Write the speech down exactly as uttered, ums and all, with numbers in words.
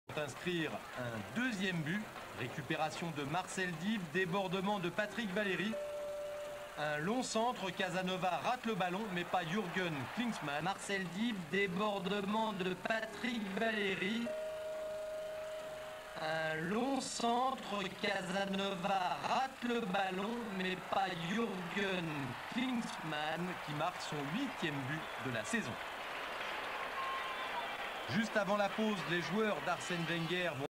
inscrire un deuxième but. Récupération de Marcel Dive, débordement de Patrick Valéry. Un long centre, Casanova rate le ballon, mais pas Jürgen Klinsmann. Marcel Dive, débordement de Patrick Valéry. Un long centre, Casanova rate le ballon, mais pas Jürgen Klinsmann qui marque son huitième but de la saison. Juste avant la pause, les joueurs d'Arsène Wenger vont